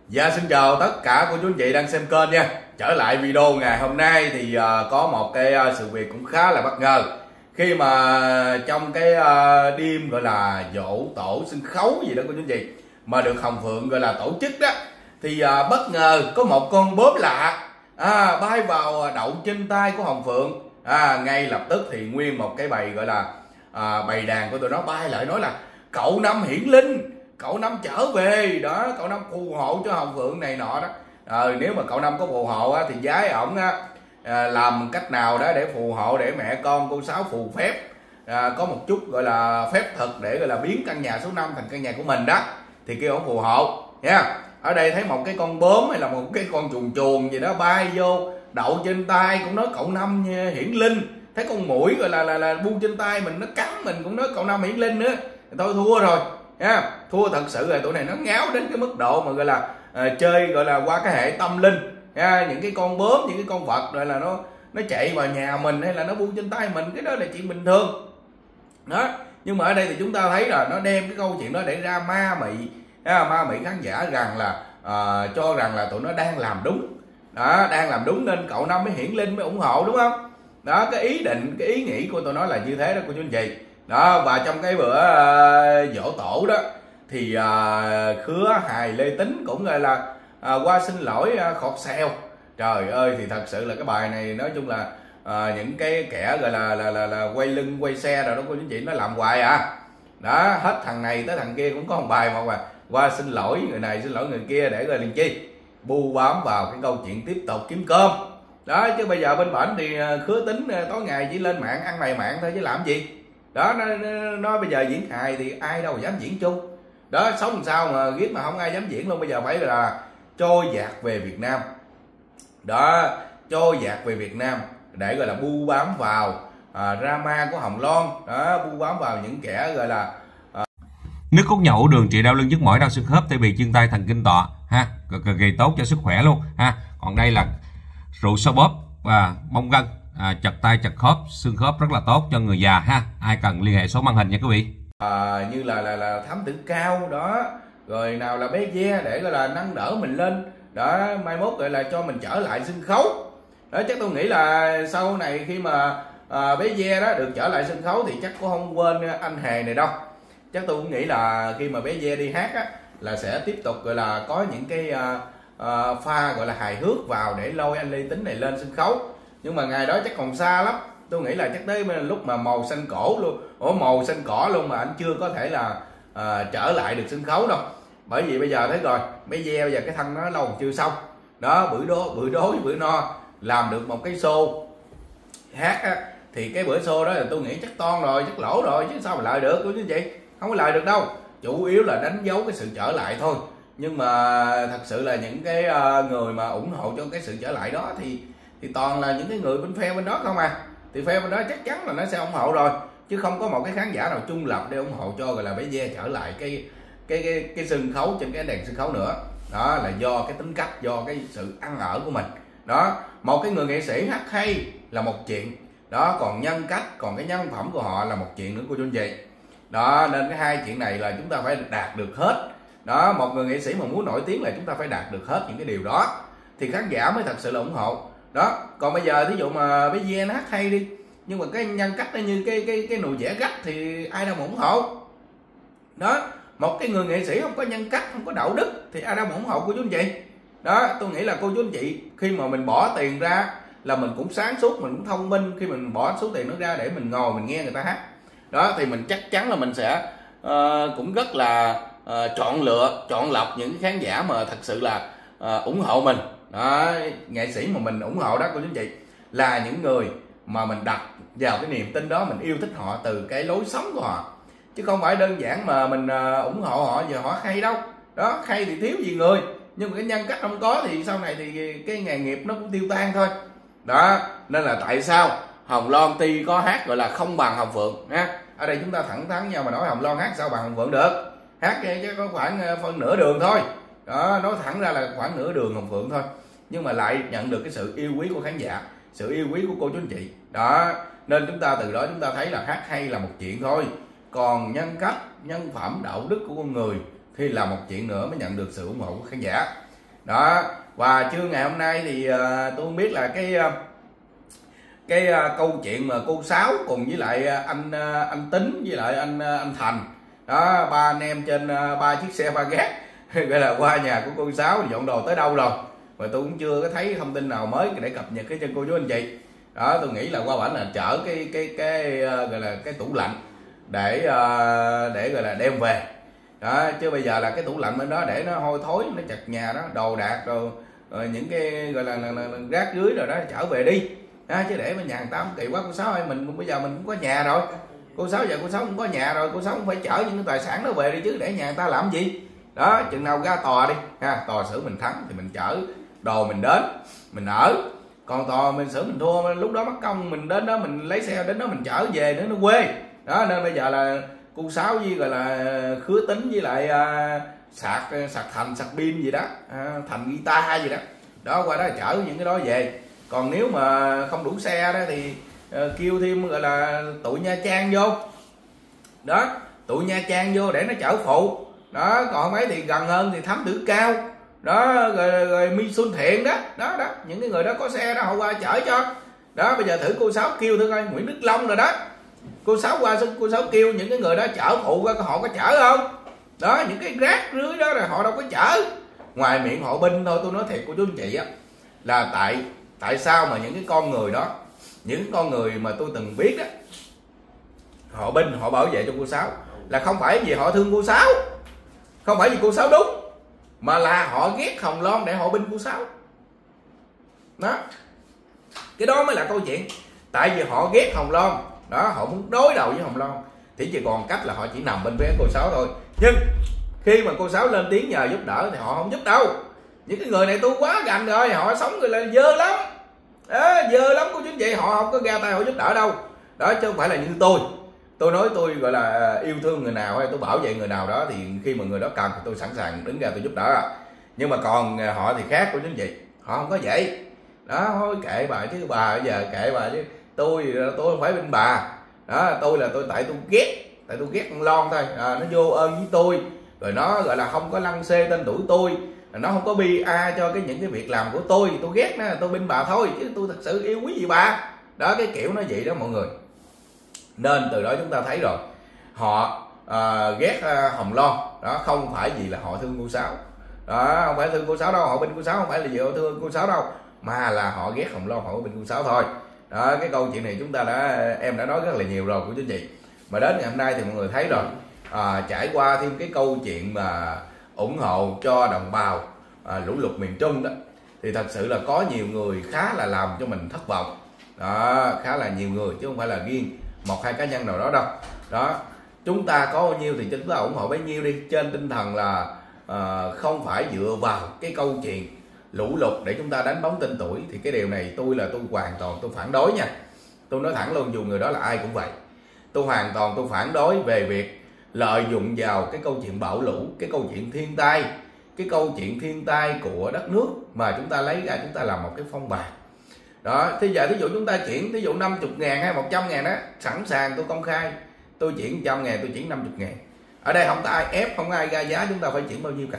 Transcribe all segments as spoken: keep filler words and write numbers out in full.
Dạ xin chào tất cả cô chú anh chị đang xem kênh nha. Trở lại video ngày hôm nay thì uh, có một cái uh, sự việc cũng khá là bất ngờ. Khi mà trong cái uh, đêm gọi là dỗ tổ sân khấu gì đó cô chú anh chị mà được Hồng Phượng gọi là tổ chức đó, thì uh, bất ngờ có một con bướm lạ à, bay vào đậu trên tay của Hồng Phượng. à, Ngay lập tức thì nguyên một cái bầy gọi là uh, bầy đàn của tụi nó bay lại nói là cậu Năm hiển linh, cậu Năm trở về đó, cậu Năm phù hộ cho Hồng Phượng này nọ đó. à, Nếu mà cậu Năm có phù hộ á, thì giái ổng á, à, làm cách nào đó để phù hộ, để mẹ con cô Sáu phù phép, à, có một chút gọi là phép thực để gọi là biến căn nhà số năm thành căn nhà của mình đó, thì kêu ổng phù hộ nha. Ở đây thấy một cái con bướm hay là một cái con chuồn chuồn gì đó bay vô đậu trên tay cũng nói cậu Năm hiển linh. Thấy con muỗi gọi là là, là bu trên tay mình nó cắn mình cũng nói cậu Năm hiển linh nữa. Thôi thua rồi nha, thua thật sự là tụi này nó ngáo đến cái mức độ mà gọi là à, chơi gọi là qua cái hệ tâm linh nha. Những cái con bướm, những cái con vật rồi là nó nó chạy vào nhà mình hay là nó bu trên tay mình, cái đó là chuyện bình thường đó. Nhưng mà ở đây thì chúng ta thấy là nó đem cái câu chuyện đó để ra ma mị, à, ma mị khán giả rằng là à, cho rằng là tụi nó đang làm đúng đó, đang làm đúng nên cậu Năm mới hiển linh mới ủng hộ, đúng không? Đó, cái ý định, cái ý nghĩ của tụi nó là như thế đó cô chú anh chị đó. Và trong cái bữa uh, dỗ tổ đó thì uh, Khứa Hài Lê Tính cũng gọi là uh, qua xin lỗi uh, khọt xèo. Trời ơi, thì thật sự là cái bài này nói chung là uh, những cái kẻ gọi là là, là là quay lưng quay xe rồi đó cô chú anh chị, nó làm hoài à đó. Hết thằng này tới thằng kia cũng có một bài một mà qua xin lỗi người này xin lỗi người kia để rồi làm chi, bu bám vào cái câu chuyện tiếp tục kiếm cơm đó. Chứ bây giờ bên bển thì Khứa Tính tối ngày chỉ lên mạng ăn mày mạng thôi chứ làm gì đó. Nó, nó, nó bây giờ diễn hài thì ai đâu dám diễn chung đó, sống làm sao mà ghét mà không ai dám diễn luôn. Bây giờ phải là trôi dạt về Việt Nam đó, trôi dạt về Việt Nam để gọi là bu bám vào à, drama của Hồng Loan đó, bu bám vào những kẻ gọi là à... Nước cốt nhậu đường trị đau lưng nhức mỏi đau xương khớp tê bì chân tay thần kinh tọa ha, cực kỳ tốt cho sức khỏe luôn ha. Còn đây là rượu xoa bóp và bong gân, à, chật tay chật khớp xương khớp rất là tốt cho người già ha. Ai cần liên hệ số màn hình nha quý vị. À, như là là là thám tử cao đó, rồi nào là bé Ve để gọi là nâng đỡ mình lên đó, mai mốt gọi là cho mình trở lại sân khấu đó. Chắc tôi nghĩ là sau này khi mà à, bé Ve đó được trở lại sân khấu thì chắc cũng không quên anh Hề này đâu. Chắc tôi cũng nghĩ là khi mà bé Ve đi hát á là sẽ tiếp tục gọi là có những cái à, à, pha gọi là hài hước vào để lôi anh Lê Tính này lên sân khấu. Nhưng mà ngày đó chắc còn xa lắm, tôi nghĩ là chắc tới lúc mà màu xanh cổ luôn, ủa màu xanh cỏ luôn mà anh chưa có thể là à, trở lại được sân khấu đâu. Bởi vì bây giờ thấy rồi, bé Ve bây giờ cái thân nó lâu còn chưa xong đó, bữa đố bữa đố bữa no làm được một cái show hát á, thì cái bữa show đó là tôi nghĩ chắc toan rồi, chắc lỗ rồi chứ sao mà lại được cô chú chị, không có lại được đâu. Chủ yếu là đánh dấu cái sự trở lại thôi. Nhưng mà thật sự là những cái người mà ủng hộ cho cái sự trở lại đó thì thì toàn là những cái người bên phe bên đó không à. Thì phe bên đó chắc chắn là nó sẽ ủng hộ rồi, chứ không có một cái khán giả nào trung lập để ủng hộ cho gọi là bé Ve trở lại cái cái cái cái sân khấu, trên cái đèn sân khấu nữa. Đó là do cái tính cách, do cái sự ăn ở của mình đó. Một cái người nghệ sĩ hát hay là một chuyện đó, còn nhân cách, còn cái nhân phẩm của họ là một chuyện nữa cô chú anh chị đó. Nên cái hai chuyện này là chúng ta phải đạt được hết đó. Một người nghệ sĩ mà muốn nổi tiếng là chúng ta phải đạt được hết những cái điều đó thì khán giả mới thật sự là ủng hộ đó. Còn bây giờ thí dụ mà bé Ve nó hát hay đi, nhưng mà cái nhân cách nó như cái cái cái nồi dẻ gắt thì ai đâu mà ủng hộ đó. Một cái người nghệ sĩ không có nhân cách, không có đạo đức thì ai đâu mà ủng hộ cô chú anh chị đó. Tôi nghĩ là cô chú anh chị khi mà mình bỏ tiền ra là mình cũng sáng suốt, mình cũng thông minh. Khi mình bỏ số tiền nó ra để mình ngồi mình nghe người ta hát đó, thì mình chắc chắn là mình sẽ uh, cũng rất là uh, chọn lựa, chọn lọc những khán giả mà thật sự là uh, ủng hộ mình đó. Nghệ sĩ mà mình ủng hộ đó cô chú anh chị là những người mà mình đặt vào cái niềm tin đó, mình yêu thích họ từ cái lối sống của họ, chứ không phải đơn giản mà mình uh, ủng hộ họ giờ họ hay đâu đó. Hay thì thiếu gì người, nhưng mà cái nhân cách không có thì sau này thì cái nghề nghiệp nó cũng tiêu tan thôi đó. Nên là tại sao Hồng Loan tuy có hát gọi là không bằng Hồng Phượng ha. Ở đây chúng ta thẳng thắn nhau mà nói Hồng Loan hát sao bằng Hồng Phượng được, hát chứ có khoảng phân nửa đường thôi đó, nói thẳng ra là khoảng nửa đường Hồng Phượng thôi, nhưng mà lại nhận được cái sự yêu quý của khán giả, sự yêu quý của cô chú anh chị đó. Nên chúng ta từ đó chúng ta thấy là hát hay là một chuyện thôi, còn nhân cách, nhân phẩm, đạo đức của con người thì là một chuyện nữa mới nhận được sự ủng hộ của khán giả đó. Và trưa ngày hôm nay thì uh, tôi không biết là cái uh, cái uh, câu chuyện mà cô Sáu cùng với lại anh uh, anh Tính với lại anh uh, anh Thành đó, ba anh em trên uh, ba chiếc xe ba gác gọi là qua nhà của cô Sáu dọn đồ tới đâu rồi, mà tôi cũng chưa có thấy thông tin nào mới để cập nhật cái cho cô chú anh chị. Đó, tôi nghĩ là qua bển là chở cái cái cái uh, gọi là cái tủ lạnh để uh, để gọi là đem về đó, chứ bây giờ là cái tủ lạnh bên đó để nó hôi thối, nó chật nhà đó, đồ đạc rồi, rồi những cái gọi là, là, là, là rác dưới rồi đó trở về đi đó, chứ để bên nhà người ta không kỳ quá. Cô Sáu ơi, mình bây giờ mình cũng có nhà rồi, cô Sáu giờ cô Sáu cũng có nhà rồi, cô Sáu cũng phải chở những cái tài sản đó về đi chứ, để nhà người ta làm gì đó. Chừng nào ra tòa đi ha, tòa xử mình thắng thì mình chở đồ mình đến mình ở, còn tòa mình xử mình thua lúc đó mất công mình đến đó mình lấy xe đến đó mình chở về nữa nó quê đó. Nên bây giờ là cô Sáu với gọi là Khứa Tính với lại uh, sạc sạc Thành sạc pin gì đó, uh, Thành guitar gì đó đó qua đó chở những cái đó về. Còn nếu mà không đủ xe đó thì uh, kêu thêm gọi là tụi Nha Trang vô đó, tụi Nha Trang vô để nó chở phụ đó. Còn mấy thì gần hơn thì Thám Tử Cao đó, rồi, rồi, rồi Mi Xuân Thiện đó đó đó, những cái người đó có xe đó họ qua chở cho đó. Bây giờ thử cô Sáu kêu thử coi, Nguyễn Đức Long rồi đó, cô Sáu qua cô Sáu kêu những cái người đó chở phụ coi họ có chở không đó. Những cái rác dưới đó là họ đâu có chở, ngoài miệng họ binh thôi. Tôi nói thiệt cô chú anh chị á, là tại tại sao mà những cái con người đó, những con người mà tôi từng biết đó, họ binh họ bảo vệ cho cô Sáu là không phải vì họ thương cô Sáu, không phải vì cô Sáu đúng, mà là họ ghét Hồng Loan để họ binh cô Sáu đó. Cái đó mới là câu chuyện. Tại vì họ ghét Hồng Loan đó, họ muốn đối đầu với Hồng Loan thì chỉ còn cách là họ chỉ nằm bên phía cô Sáu thôi. Nhưng khi mà cô Sáu lên tiếng nhờ giúp đỡ thì họ không giúp đâu. Những cái người này tôi quá gành rồi, họ sống người là dơ lắm à, dơ lắm cô chú anh chị, họ không có ra tay họ giúp đỡ đâu đó, chứ không phải là như tôi. Tôi nói tôi gọi là yêu thương người nào hay tôi bảo vệ người nào đó thì khi mà người đó cần thì tôi sẵn sàng đứng ra tôi giúp đỡ. Nhưng mà còn họ thì khác cô chú anh chị, họ không có vậy đó. Thôi kệ bà chứ, bà bây giờ kệ bà chứ, tôi tôi không phải bên bà đó. Tôi là tôi tại tôi ghét, tại tôi ghét con Lon thôi à, nó vô ơn với tôi rồi nó gọi là không có lăng xê tên tuổi tôi, nó không có bi a cho cái những cái việc làm của tôi, tôi ghét nó, tôi bên bà thôi chứ tôi thật sự yêu quý gì bà đó. Cái kiểu nó vậy đó mọi người. Nên từ đó chúng ta thấy rồi, họ à, ghét à, Hồng Loan đó, không phải vì là họ thương cô Sáu đó, không phải thương cô Sáu đâu, họ bên cô Sáu không phải là vì họ thương cô Sáu đâu, mà là họ ghét Hồng Loan, họ bên cô Sáu thôi đó. Cái câu chuyện này chúng ta đã em đã nói rất là nhiều rồi của chính chị, mà đến ngày hôm nay thì mọi người thấy rồi, à, trải qua thêm cái câu chuyện mà ủng hộ cho đồng bào à, lũ lụt miền Trung đó, thì thật sự là có nhiều người khá là làm cho mình thất vọng đó, khá là nhiều người chứ không phải là riêng một hai cá nhân nào đó đâu đó. Chúng ta có bao nhiêu thì chúng ta ủng hộ bấy nhiêu đi, trên tinh thần là uh, không phải dựa vào cái câu chuyện lũ lụt để chúng ta đánh bóng tên tuổi. Thì cái điều này tôi là tôi hoàn toàn tôi phản đối nha. Tôi nói thẳng luôn, dù người đó là ai cũng vậy, tôi hoàn toàn tôi phản đối về việc lợi dụng vào cái câu chuyện bão lũ, cái câu chuyện thiên tai, cái câu chuyện thiên tai của đất nước mà chúng ta lấy ra chúng ta làm một cái phong bạc đó. Thì giờ thí dụ chúng ta chuyển thí dụ năm mươi ngàn hay một trăm ngàn đó, sẵn sàng tôi công khai, tôi chuyển một trăm ngàn, tôi chuyển năm mươi ngàn. Ở đây không có ai ép, không có ai ra giá chúng ta phải chuyển bao nhiêu cả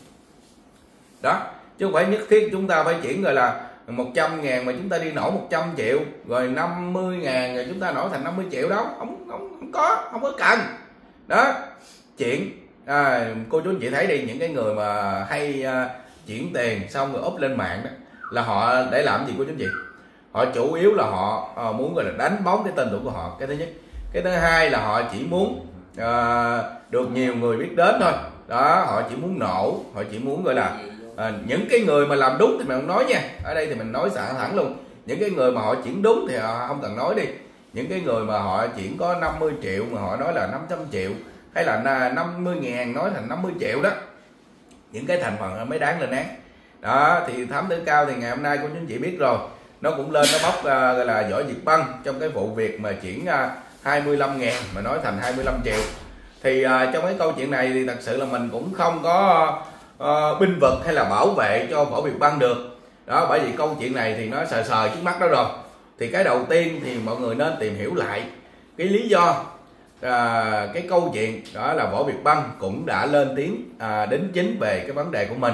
đó, chứ không phải nhất thiết chúng ta phải chuyển rồi là một trăm ngàn mà chúng ta đi nổ một trăm triệu, rồi năm mươi ngàn rồi chúng ta nổ thành năm mươi triệu đó, không không không có, không có cần đó. Chuyện à, cô chú anh chị thấy đi, những cái người mà hay uh, chuyển tiền xong rồi úp lên mạng đó là họ để làm gì cô chú anh chị? Họ chủ yếu là họ uh, muốn gọi là đánh bóng cái tên tuổi của họ, cái thứ nhất. Cái thứ hai là họ chỉ muốn uh, được nhiều người biết đến thôi đó, họ chỉ muốn nổ, họ chỉ muốn gọi là uh, những cái người mà làm đúng thì mình không nói nha, ở đây thì mình nói sẵn thẳng luôn, những cái người mà họ chuyển đúng thì họ không cần nói đi. Những cái người mà họ chuyển có năm mươi triệu mà họ nói là năm trăm triệu, hay là năm mươi ngàn nói thành năm mươi triệu đó, những cái thành phần mới đáng lên án đó. Thì Thám Tử Cao thì ngày hôm nay cô chú anh chị biết rồi, nó cũng lên nó bóc uh, gọi là Võ Việt Băng trong cái vụ việc mà chuyển uh, hai mươi lăm ngàn mà nói thành hai mươi lăm triệu. Thì uh, trong cái câu chuyện này thì thật sự là mình cũng không có uh, binh vực hay là bảo vệ cho Võ Việt Băng được đó, bởi vì câu chuyện này thì nó sờ sờ trước mắt đó rồi. Thì cái đầu tiên thì mọi người nên tìm hiểu lại cái lý do, à, cái câu chuyện đó là Võ Việt Băng cũng đã lên tiếng à, đính chính về cái vấn đề của mình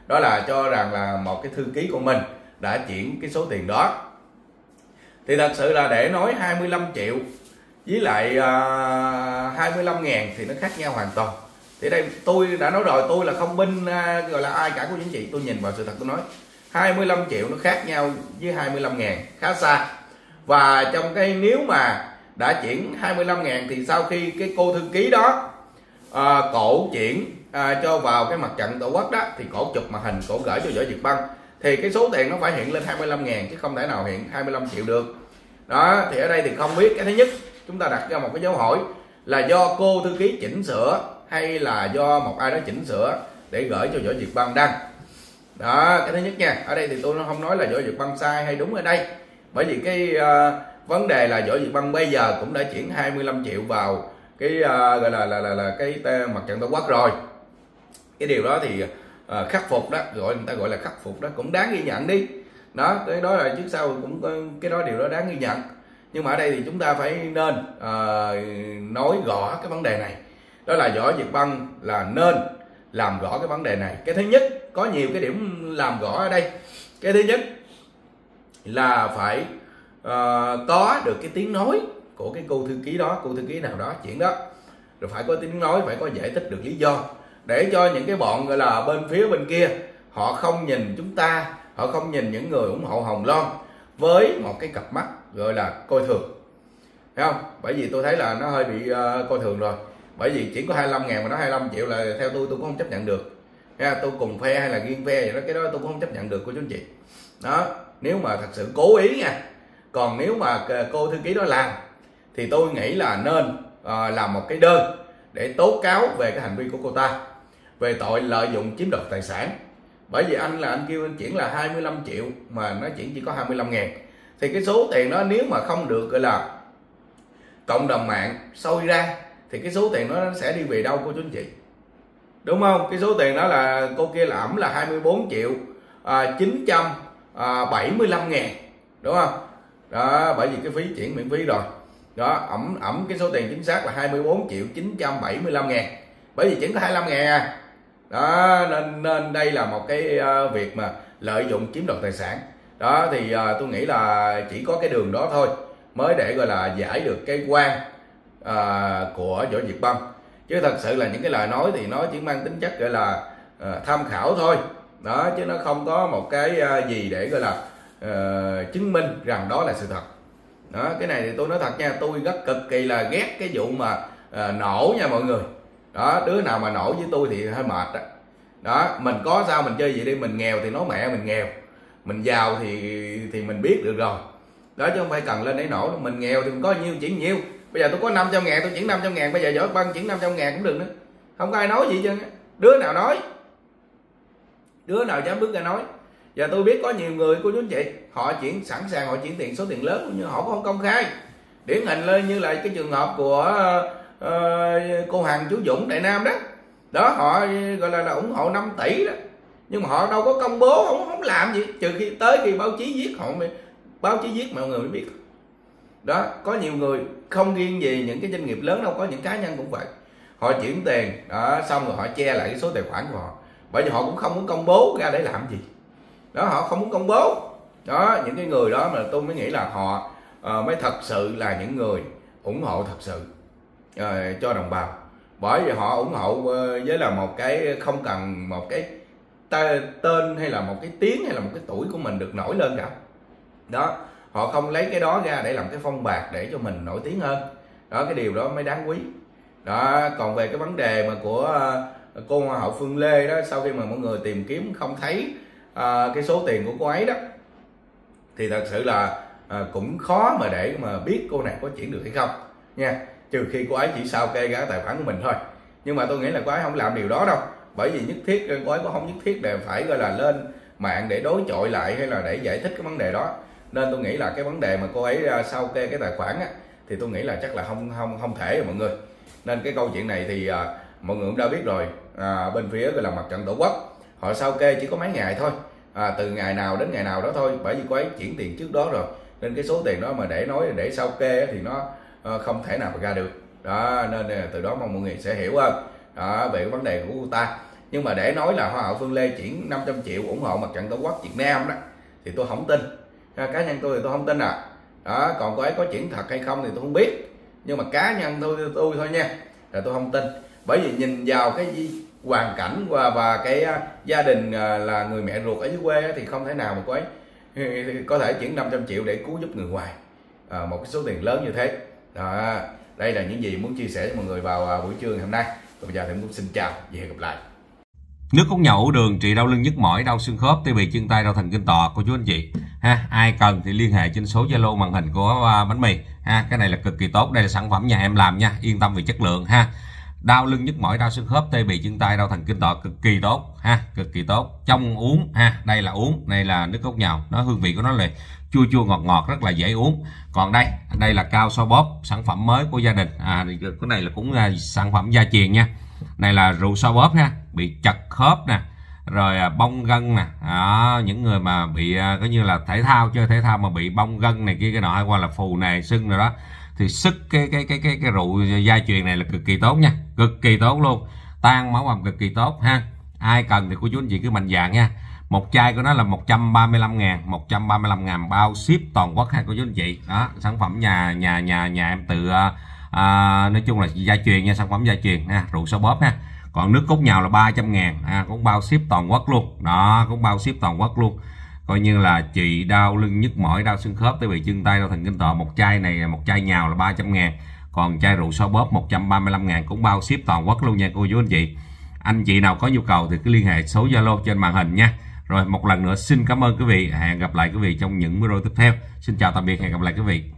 đó là cho rằng là một cái thư ký của mình đã chuyển cái số tiền đó. Thì thật sự là để nói hai mươi lăm triệu với lại uh, hai mươi lăm ngàn thì nó khác nhau hoàn toàn. Thì đây tôi đã nói rồi, tôi là không binh uh, gọi là ai cả của chính trị, tôi nhìn vào sự thật tôi nói hai mươi lăm triệu nó khác nhau với hai mươi lăm ngàn khá xa. Và trong cái nếu mà đã chuyển hai mươi lăm ngàn thì sau khi cái cô thư ký đó uh, cổ chuyển uh, cho vào cái mặt trận Tổ quốc đó, thì cổ chụp màn hình, cổ gửi cho Võ Việt Bân, thì cái số tiền nó phải hiện lên hai mươi lăm ngàn chứ không thể nào hiện hai mươi lăm triệu được. Đó, thì ở đây thì không biết, cái thứ nhất chúng ta đặt ra một cái dấu hỏi là do cô thư ký chỉnh sửa hay là do một ai đó chỉnh sửa để gửi cho Võ Việt Bân đăng. Đó, cái thứ nhất nha. Ở đây thì tôi không nói là Võ Việt Bân sai hay đúng ở đây, bởi vì cái uh, vấn đề là Võ Việt Bân bây giờ cũng đã chuyển hai mươi lăm triệu vào cái uh, gọi là là là, là cái mặt trận Tổ quốc rồi. Cái điều đó thì uh, khắc phục đó, gọi người ta gọi là khắc phục đó, cũng đáng ghi nhận đi. Đó, cái đó là trước sau cũng có cái đó, điều đó đáng ghi nhận. Nhưng mà ở đây thì chúng ta phải nên uh, nói rõ cái vấn đề này, đó là Võ Việt Bân là nên làm rõ cái vấn đề này. Cái thứ nhất, có nhiều cái điểm làm rõ ở đây. Cái thứ nhất là phải uh, có được cái tiếng nói của cái cô thư ký đó, cô thư ký nào đó chuyện đó, rồi phải có tiếng nói, phải có giải thích được lý do, để cho những cái bọn gọi là bên phía bên kia họ không nhìn chúng ta, họ không nhìn những người ủng hộ Hồng Loan với một cái cặp mắt gọi là coi thường, thấy không? Bởi vì tôi thấy là nó hơi bị uh, coi thường rồi. Bởi vì chỉ có hai mươi lăm ngàn mà nó hai mươi lăm triệu là theo tôi tôi cũng không chấp nhận được. Tôi cùng phe hay là riêng phe gì đó, cái đó tôi cũng không chấp nhận được cô chú anh chị. Đó, nếu mà thật sự cố ý nha. Còn nếu mà cô thư ký đó làm thì tôi nghĩ là nên uh, làm một cái đơn để tố cáo về cái hành vi của cô ta về tội lợi dụng chiếm đoạt tài sản. Bởi vì anh là anh kêu anh chuyển là hai mươi lăm triệu mà nó chuyển chỉ có hai mươi lăm ngàn, thì cái số tiền đó nếu mà không được gọi là cộng đồng mạng soi ra thì cái số tiền đó nó sẽ đi về đâu cô chú anh chị, đúng không? Cái số tiền đó là cô kia là ẩm là hai mươi bốn triệu chín trăm bảy mươi lăm ngàn, đúng không? Đó, bởi vì cái phí chuyển miễn phí rồi đó, ẩm ẩm cái số tiền chính xác là hai mươi bốn triệu chín trăm bảy mươi lăm ngàn, bởi vì chuyển có hai mươi lăm ngàn à. Đó, nên nên đây là một cái uh, việc mà lợi dụng chiếm đoạt tài sản đó. Thì uh, tôi nghĩ là chỉ có cái đường đó thôi mới để gọi là giải được cái quan uh, của Võ Việt Bân, chứ thật sự là những cái lời nói thì nó chỉ mang tính chất gọi là uh, tham khảo thôi đó, chứ nó không có một cái uh, gì để gọi là uh, chứng minh rằng đó là sự thật đó. Cái này thì tôi nói thật nha, tôi rất cực kỳ là ghét cái vụ mà uh, nổ nha mọi người đó. Đứa nào mà nổi với tôi thì hơi mệt đó. Đó, mình có sao mình chơi gì đi, mình nghèo thì nói mẹ mình nghèo, mình giàu thì thì mình biết được rồi đó, chứ không phải cần lên để nổ. Mình nghèo thì mình có nhiêu chuyển nhiêu. Bây giờ tôi có năm trăm ngàn tôi chuyển năm trăm ngàn, bây giờ Võ Bân chuyển năm trăm ngàn cũng được nữa, không có ai nói gì chứ. Đứa nào nói, đứa nào dám bước ra nói. Và tôi biết có nhiều người cô chú anh chị họ chuyển sẵn sàng, họ chuyển tiền số tiền lớn nhưng họ cũng không công khai. Điển hình lên như là cái trường hợp của uh, cô Hằng chú Dũng Đại Nam đó đó, họ gọi là, là ủng hộ năm tỷ đó, nhưng mà họ đâu có công bố, không không làm gì, trừ khi tới khi báo chí viết, họ mới, báo chí viết mọi người mới biết đó. Có nhiều người không riêng gì những cái doanh nghiệp lớn đâu, có những cá nhân cũng vậy, họ chuyển tiền đó xong rồi họ che lại cái số tài khoản của họ, bởi vì họ cũng không muốn công bố ra để làm gì đó, họ không muốn công bố đó. Những cái người đó mà tôi mới nghĩ là họ uh, mới thật sự là những người ủng hộ thật sự uh, cho đồng bào, bởi vì họ ủng hộ uh, với là một cái không cần một cái tên hay là một cái tiếng hay là một cái tuổi của mình được nổi lên cả đó. Họ không lấy cái đó ra để làm cái phong bạc để cho mình nổi tiếng hơn đó, cái điều đó mới đáng quý đó. Còn về cái vấn đề mà của uh, cô Hoa hậu Phương Lê đó, sau khi mà mọi người tìm kiếm không thấy uh, cái số tiền của cô ấy đó, thì thật sự là uh, cũng khó mà để mà biết cô này có chuyển được hay không nha, trừ khi cô ấy chỉ sao kê ra tài khoản của mình thôi. Nhưng mà tôi nghĩ là cô ấy không làm điều đó đâu, bởi vì nhất thiết cô ấy có không nhất thiết để phải gọi là lên mạng để đối chọi lại hay là để giải thích cái vấn đề đó. Nên tôi nghĩ là cái vấn đề mà cô ấy sao kê cái tài khoản á, thì tôi nghĩ là chắc là không không không thể rồi mọi người. Nên cái câu chuyện này thì à, mọi người cũng đã biết rồi, à, bên phía gọi là mặt trận Tổ quốc họ sao kê chỉ có mấy ngày thôi, à, từ ngày nào đến ngày nào đó thôi, bởi vì cô ấy chuyển tiền trước đó rồi, nên cái số tiền đó mà để nói để sao kê thì nó à, không thể nào mà ra được đó. Nên từ đó mong mọi người sẽ hiểu hơn đó về cái vấn đề của cô ta. Nhưng mà để nói là Hoa hậu Phương Lê chuyển năm trăm triệu ủng hộ mặt trận Tổ quốc Việt Nam đó thì tôi không tin. Cá nhân tôi thì tôi không tin à. Đó, còn cô ấy có chuyển thật hay không thì tôi không biết. Nhưng mà cá nhân tôi tôi thôi nha, là tôi không tin. Bởi vì nhìn vào cái hoàn cảnh và và cái gia đình là người mẹ ruột ở dưới quê thì không thể nào mà cô ấy có thể chuyển năm trăm triệu để cứu giúp người ngoài à, một cái số tiền lớn như thế. Đó, đây là những gì muốn chia sẻ với mọi người vào buổi trưa ngày hôm nay. Còn bây giờ thì cũng xin chào và hẹn gặp lại. Nước cốt nhậu đường trị đau lưng nhức mỏi, đau xương khớp, tê bì chân tay, đau thần kinh tọa cô chú anh chị ha. Ai cần thì liên hệ trên số Zalo màn hình của bánh mì ha. Cái này là cực kỳ tốt, đây là sản phẩm nhà em làm nha, yên tâm về chất lượng ha. Đau lưng nhức mỏi, đau xương khớp, tê bì chân tay, đau thần kinh tọa cực kỳ tốt ha, cực kỳ tốt. Trong uống ha, đây là uống, đây là nước cốt nhậu, nó hương vị của nó là chua chua ngọt ngọt, rất là dễ uống. Còn đây, đây là cao xoa bóp, sản phẩm mới của gia đình. À, cái này là cũng là sản phẩm gia truyền nha. Này là rượu xoa bóp ha, bị chật khớp nè, rồi bong gân nè, đó, những người mà bị có như là thể thao, chơi thể thao mà bị bong gân này kia cái nọ, hay qua là phù nề sưng rồi đó, thì sức cái cái cái cái cái rượu gia truyền này là cực kỳ tốt nha, cực kỳ tốt luôn, tan máu ẩm cực kỳ tốt ha. Ai cần thì cô chú anh chị cứ mạnh dạn nha. Một chai của nó là một trăm ba mươi lăm ngàn, một trăm ba mươi lăm ngàn bao ship toàn quốc ha cô chú anh chị. Đó, sản phẩm nhà nhà nhà nhà em tự à, nói chung là gia truyền nha, sản phẩm gia truyền ha, rượu xoa bóp ha. Còn nước cốt nhào là ba trăm ngàn, à, cũng bao ship toàn quốc luôn. Đó, cũng bao ship toàn quốc luôn. Coi như là trị đau lưng nhức mỏi, đau xương khớp, tê bì chân tay, đau thần kinh tọa. Một chai này, một chai nhào là ba trăm ngàn. Còn chai rượu xoa bóp một trăm ba mươi lăm ngàn, cũng bao ship toàn quốc luôn nha cô chú anh chị. Anh chị nào có nhu cầu thì cứ liên hệ số Zalo trên màn hình nha. Rồi một lần nữa xin cảm ơn quý vị, hẹn gặp lại quý vị trong những video tiếp theo. Xin chào tạm biệt, hẹn gặp lại quý vị.